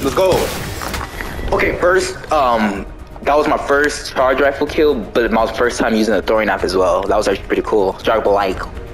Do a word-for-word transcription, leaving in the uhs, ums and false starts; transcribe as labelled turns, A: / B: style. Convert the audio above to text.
A: Let's go. Okay, first, um, that was my first charge rifle kill, but my first time using a throwing knife as well. That was actually pretty cool. Dragon Ball like